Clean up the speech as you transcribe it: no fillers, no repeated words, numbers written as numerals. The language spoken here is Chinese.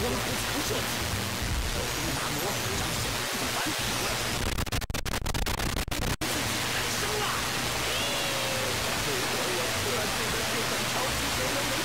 光头强射击，小兵大魔彰显不凡品味。诞生了！如果我设计的这种超级谁能